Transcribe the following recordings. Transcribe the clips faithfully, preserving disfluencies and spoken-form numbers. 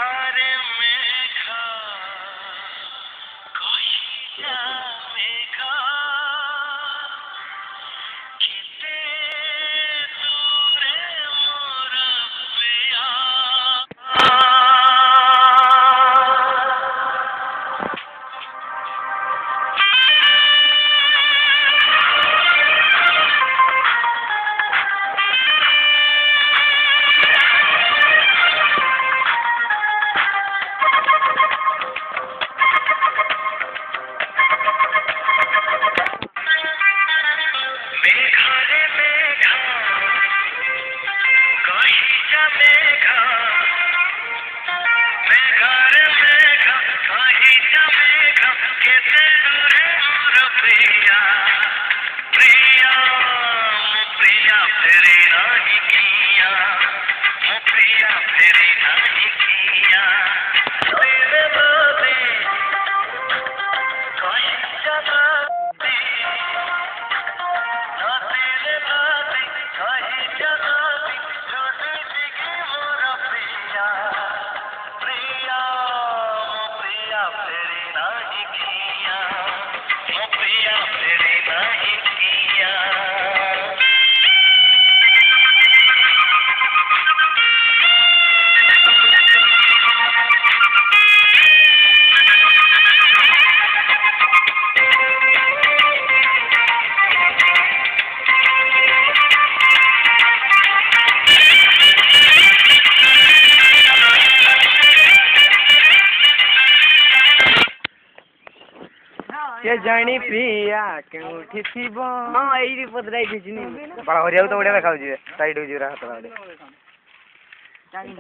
के जानी प्रिया केउठी थिबो हां एई पदराई दिसिनी बड़ा हरिया तो बढ़िया देखाउ जे टाइट हो जिरा हाथ वाले जानी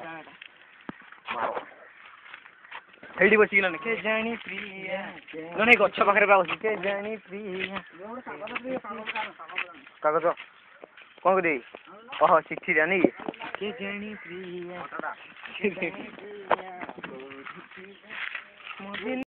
एडी बसी न के जानी प्रिया गने गच्छ पाखरे बा बसी के जानी प्रिया कागज कोन को दे ओह चिट्ठी जानी के जानी प्रिया के जानी प्रिया